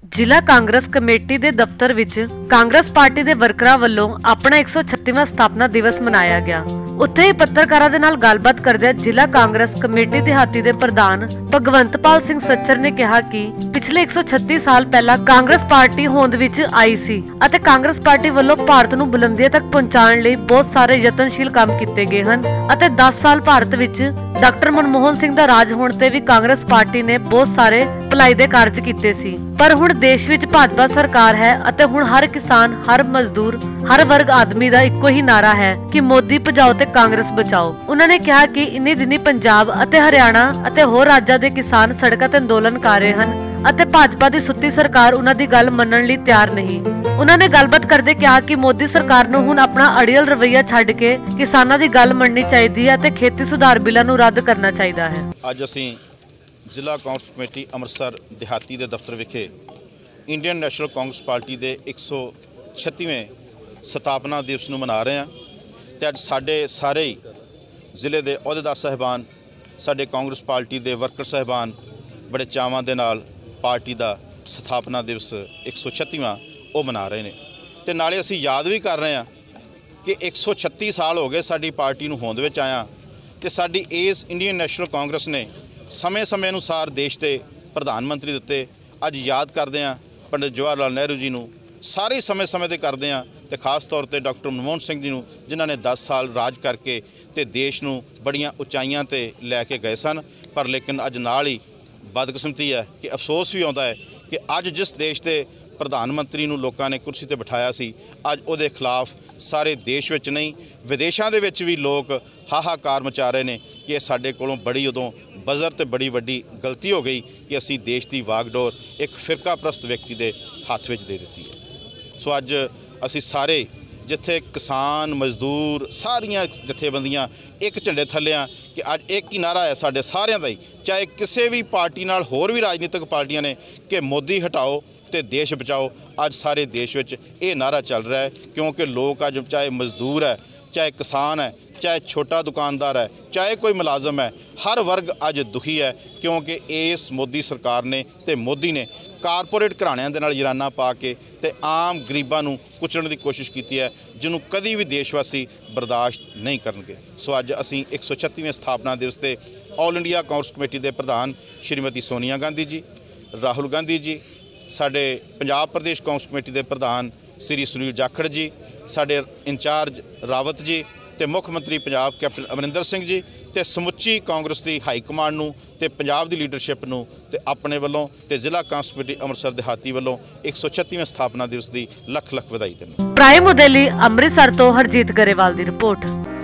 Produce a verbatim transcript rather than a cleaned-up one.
ਜ਼ਿਲ੍ਹਾ ਕਾਂਗਰਸ ਕਮੇਟੀ ਦੇ ਦਫ਼ਤਰ ਵਿੱਚ ਕਾਂਗਰਸ ਪਾਰਟੀ ਦੇ ਵਰਕਰਾਂ ਵੱਲੋਂ ਆਪਣਾ ਇੱਕ ਸੌ ਛੱਤੀਵਾਂ ਸਥਾਪਨਾ ਦਿਵਸ ਮਨਾਇਆ ਗਿਆ। ਉੱਥੇ ਹੀ ਪੱਤਰਕਾਰਾਂ ਦੇ ਨਾਲ ਗੱਲਬਾਤ ਕਰਦਿਆਂ ਜ਼ਿਲ੍ਹਾ ਕਾਂਗਰਸ ਕਮੇਟੀ ਦਿਹਾਤੀ ਦੇ ਪ੍ਰਧਾਨ ਭਗਵੰਤਪਾਲ ਸਿੰਘ ਸੱਚਰ ਨੇ ਕਿਹਾ ਕਿ ਪਿਛਲੇ ਇੱਕ ਸੌ ਛੱਤੀ ਸਾਲ ਪਹਿਲਾਂ ਕਾਂਗਰਸ ਪਾਰਟੀ ਹੋਂਦ ਵਿੱਚ ਆਈ ਸੀ ਅਤੇ ਕਾਂਗਰਸ ਪਾਰਟੀ ਵੱਲੋਂ ਭਾਰਤ ਨੂੰ ਬੁਲੰਦੀਆਂ ਤੱਕ ਪਹੁੰਚਾਉਣ ਲਈ ਬਹੁਤ ਸਾਰੇ ਯਤਨਸ਼ੀਲ ਕੰਮ ਕੀਤੇ ਗਏ ਹਨ ਅਤੇ ਦਸ ਸਾਲ ਭਾਰਤ ਵਿੱਚ ਡਾਕਟਰ ਮਨਮੋਹਨ ਸਿੰਘ ਦਾ ਰਾਜ ਹੋਣ ਤੇ ਵੀ ਕਾਂਗਰਸ ਪਾਰਟੀ ਨੇ ਬਹੁਤ ਸਾਰੇ ਭਲਾਈ ਦੇ ਕਾਰਜ ਕੀਤੇ ਸੀ। ਪਰ ਹੁਣ ਦੇਸ਼ ਵਿੱਚ ਭਾਜਪਾ ਸਰਕਾਰ ਹੈ ਅਤੇ ਹੁਣ ਹਰ ਕਿਸਾਨ, ਹਰ ਮਜ਼ਦੂਰ, ਹਰ ਵਰਗ ਆਦਮੀ ਦਾ ਇੱਕੋ ਹੀ ਨਾਰਾ ਹੈ ਕਿ ਮੋਦੀ ਭਜਾਓ ਤੇ ਕਾਂਗਰਸ ਬਚਾਓ। ਉਹਨਾਂ ਨੇ ਕਿਹਾ ਕਿ ਇੰਨੇ ਦਿਨੀ ਪੰਜਾਬ ਅਤੇ ਹਰਿਆਣਾ ਅਤੇ ਹੋਰ ਰਾਜਾਂ ਦੇ ਕਿਸਾਨ ਸੜਕਾਂ ਤੇ ਅੰਦੋਲਨ ਕਰ ਰਹੇ ਹਨ ਅਤੇ ਭਾਜਪਾ ਦੀ ਸੁੱਤੀ ਸਰਕਾਰ ਉਹਨਾਂ ਦੀ ਗੱਲ ਮੰਨਣ ਲਈ ਤਿਆਰ ਨਹੀਂ। ਉਹਨਾਂ ਨੇ ਗੱਲਬਾਤ ਕਰਦੇ ਕਿਹਾ ਕਿ ਮੋਦੀ ਸਰਕਾਰ ਨੂੰ ਹੁਣ ਆਪਣਾ ਅੜੀਅਲ ਰਵੱਈਆ ਛੱਡ ਕੇ ਕਿਸਾਨਾਂ ਦੀ ਗੱਲ ਮੰਨਣੀ ਚਾਹੀਦੀ ਹੈ ਅਤੇ ਖੇਤੀ ਸੁਧਾਰ ਬਿੱਲਾਂ ਨੂੰ ਰੱਦ ਕਰਨਾ ਚਾਹੀਦਾ ਹੈ। ਅੱਜ ਅਸੀਂ ਜ਼ਿਲ੍ਹਾ ਕਾਂਗਰਸ ਕਮੇਟੀ ਅੰਮ੍ਰਿਤਸਰ ਦਿਹਾਤੀ ਦੇ ਦਫ਼ਤਰ ਵਿਖੇ ਇੰਡੀਅਨ ਨੈਸ਼ਨਲ ਕਾਂਗਰਸ ਪਾਰਟੀ ਦੇ ਇੱਕ ਸੌ ਛੱਤੀਵੇਂ ਸਥਾਪਨਾ ਦਿਵਸ ਨੂੰ ਮਨਾ ਰਹੇ ਹਾਂ ਤੇ ਅੱਜ ਸਾਡੇ ਸਾਰੇ ਹੀ ਜ਼ਿਲ੍ਹੇ ਦੇ ਅਹੁਦੇਦਾਰ ਸਾਹਿਬਾਨ, ਸਾਡੇ ਕਾਂਗਰਸ ਪਾਰਟੀ ਦੇ ਵਰਕਰ ਸਾਹਿਬਾਨ ਬੜੇ ਚਾਵਾਂ ਦੇ ਨਾਲ ਪਾਰਟੀ ਦਾ ਸਥਾਪਨਾ ਦਿਵਸ ਇੱਕ ਸੌ ਛੱਤੀਵਾਂ ਉਹ ਮਨਾ ਰਹੇ ਨੇ ਤੇ ਨਾਲੇ ਅਸੀਂ ਯਾਦ ਵੀ ਕਰ ਰਹੇ ਹਾਂ ਕਿ ਇੱਕ ਸੌ ਛੱਤੀ ਸਾਲ ਹੋ ਗਏ ਸਾਡੀ ਪਾਰਟੀ ਨੂੰ ਹੋਂਦ ਵਿੱਚ ਆਇਆ ਤੇ ਸਾਡੀ ਇਸ ਇੰਡੀਅਨ ਨੈਸ਼ਨਲ ਕਾਂਗਰਸ ਨੇ ਸਮੇਂ ਸਮੇਂ ਅਨੁਸਾਰ ਦੇਸ਼ ਦੇ ਪ੍ਰਧਾਨ ਮੰਤਰੀ ਦਿੱਤੇ। ਅੱਜ ਯਾਦ ਕਰਦੇ ਹਾਂ ਪੰਡਿਤ ਜਵਾਹਰ ਲਾਲ ਨਹਿਰੂ ਜੀ ਨੂੰ, ਸਾਰੇ ਸਮੇਂ ਸਮੇਂ ਤੇ ਕਰਦੇ ਹਾਂ ਤੇ ਖਾਸ ਤੌਰ ਤੇ ਡਾਕਟਰ ਮਨਮੋਹਨ ਸਿੰਘ ਜੀ ਨੂੰ, ਜਿਨ੍ਹਾਂ ਨੇ ਦਸ ਸਾਲ ਰਾਜ ਕਰਕੇ ਤੇ ਦੇਸ਼ ਨੂੰ ਬੜੀਆਂ ਉਚਾਈਆਂ ਤੇ ਲੈ ਕੇ ਗਏ ਸਨ। ਪਰ ਲੇਕਿਨ ਅੱਜ ਨਾਲ ਹੀ ਬਦਕਿਸਮਤੀ ਹੈ ਕਿ ਅਫਸੋਸ ਵੀ ਆਉਂਦਾ ਹੈ ਕਿ ਅੱਜ ਜਿਸ ਦੇਸ਼ ਦੇ ਪ੍ਰਧਾਨ ਮੰਤਰੀ ਨੂੰ ਲੋਕਾਂ ਨੇ ਕੁਰਸੀ ਤੇ ਬਿਠਾਇਆ ਸੀ, ਅੱਜ ਉਹਦੇ ਖਿਲਾਫ ਸਾਰੇ ਦੇਸ਼ ਵਿੱਚ ਨਹੀਂ ਵਿਦੇਸ਼ਾਂ ਦੇ ਵਿੱਚ ਵੀ ਲੋਕ ਹਾਹਾਕਾਰ ਮਚਾ ਰਹੇ ਨੇ ਕਿ ਇਹ ਸਾਡੇ ਕੋਲੋਂ ਬੜੀ ਉਦੋਂ ਬਜ਼ਰ ਤੇ ਬੜੀ ਵੱਡੀ ਗਲਤੀ ਹੋ ਗਈ ਕਿ ਅਸੀਂ ਦੇਸ਼ ਦੀ ਵਾਗਡੋਰ ਇੱਕ ਫਿਰਕਾ ਪ੍ਰਸਤ ਵਿਅਕਤੀ ਦੇ ਹੱਥ ਵਿੱਚ ਦੇ ਦਿੱਤੀ ਹੈ। ਸੋ ਅੱਜ ਅਸੀਂ ਸਾਰੇ ਜਿੱਥੇ ਕਿਸਾਨ, ਮਜ਼ਦੂਰ, ਸਾਰੀਆਂ ਜਥੇਬੰਦੀਆਂ ਇੱਕ ਝੰਡੇ ਥੱਲੇ ਆ ਕਿ ਅੱਜ ਇੱਕ ਹੀ ਨਾਰਾ ਹੈ ਸਾਡੇ ਸਾਰਿਆਂ ਦਾ ਹੀ, ਚਾਹੇ ਕਿਸੇ ਵੀ ਪਾਰਟੀ ਨਾਲ ਹੋਰ ਵੀ ਰਾਜਨੀਤਿਕ ਪਾਰਟੀਆਂ ਨੇ, ਕਿ ਮੋਦੀ ਹਟਾਓ ਤੇ ਦੇਸ਼ ਬਚਾਓ। ਅੱਜ ਸਾਰੇ ਦੇਸ਼ ਵਿੱਚ ਇਹ ਨਾਰਾ ਚੱਲ ਰਿਹਾ ਹੈ ਕਿਉਂਕਿ ਲੋਕ ਅੱਜ ਚਾਹੇ ਮਜ਼ਦੂਰ ਹੈ, ਚਾਹੇ ਕਿਸਾਨ ਹੈ, ਚਾਹੇ ਛੋਟਾ ਦੁਕਾਨਦਾਰ ਹੈ, ਚਾਹੇ ਕੋਈ ਮੁਲਾਜ਼ਮ ਹੈ, ਹਰ ਵਰਗ ਅੱਜ ਦੁਖੀ ਹੈ ਕਿਉਂਕਿ ਇਸ ਮੋਦੀ ਸਰਕਾਰ ਨੇ ਤੇ ਮੋਦੀ ਨੇ ਕਾਰਪੋਰੇਟ ਘਰਾਣਿਆਂ ਦੇ ਨਾਲ ਯਰਾਨਾ ਪਾ ਕੇ ਤੇ ਆਮ ਗਰੀਬਾਂ ਨੂੰ ਕੁਚਲਣ ਦੀ ਕੋਸ਼ਿਸ਼ ਕੀਤੀ ਹੈ, ਜਿਹਨੂੰ ਕਦੀ ਵੀ ਦੇਸ਼ ਵਾਸੀ ਬਰਦਾਸ਼ਤ ਨਹੀਂ ਕਰਨਗੇ। ਸੋ ਅੱਜ ਅਸੀਂ ਇੱਕ ਸੌ ਛੱਤੀਵੇਂ ਸਥਾਪਨਾ ਦਿਵਸ ਤੇ ਆਲ ਇੰਡੀਆ ਕਾਂਗਰਸ ਕਮੇਟੀ ਦੇ ਪ੍ਰਧਾਨ ਸ਼੍ਰੀਮਤੀ ਸੋਨੀਆ ਗਾਂਧੀ ਜੀ, ਰਾਹੁਲ ਗਾਂਧੀ ਜੀ, ਸਾਡੇ ਪੰਜਾਬ ਪ੍ਰਦੇਸ਼ ਕਾਂਗਰਸ ਕਮੇਟੀ ਦੇ ਪ੍ਰਧਾਨ ਸ੍ਰੀ ਸੁਨੀਲ ਜਾਖੜ ਜੀ, ਸਾਡੇ ਇੰਚਾਰਜ ਰਾਵਤ ਜੀ ਤੇ ਮੁੱਖ ਮੰਤਰੀ ਪੰਜਾਬ ਕੈਪਟਨ ਅਮਰਿੰਦਰ ਸਿੰਘ ਜੀ ਤੇ ਸਮੁੱਚੀ ਕਾਂਗਰਸ ਦੀ ਹਾਈ ਕਮਾਂਡ ਨੂੰ ਤੇ ਪੰਜਾਬ ਦੀ ਲੀਡਰਸ਼ਿਪ ਨੂੰ ਤੇ ਆਪਣੇ ਵੱਲੋਂ ਤੇ ਜ਼ਿਲ੍ਹਾ ਕਾਂਗਰਸ ਕਮੇਟੀ ਅੰਮ੍ਰਿਤਸਰ ਦਿਹਾਤੀ ਵੱਲੋਂ ਇੱਕ ਸੌ ਛੱਤੀਵੇਂ ਸਥਾਪਨਾ ਦਿਵਸ ਦੀ ਲੱਖ ਲੱਖ ਵਧਾਈ ਦਿੰਦਾ। ਪ੍ਰਾਈਮ ਉਦੇ ਲਈ ਅੰਮ੍ਰਿਤਸਰ ਤੋਂ ਹਰਜੀਤ ਗਰੇਵਾਲ ਦੀ ਰਿਪੋਰਟ।